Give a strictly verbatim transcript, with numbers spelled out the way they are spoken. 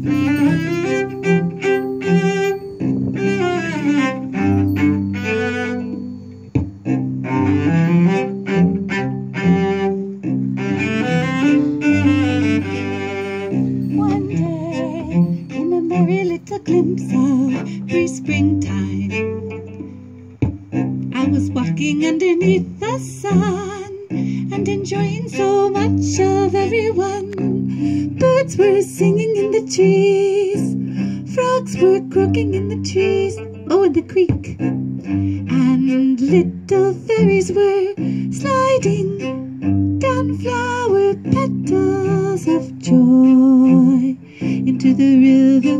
One day, in a merry little glimpse of pre-springtime, I was walking underneath the sun and enjoying so much of everyone. Birds were singing in the trees, frogs were croaking in the trees, oh, in the creek, and little fairies were sliding down flower petals of joy into the river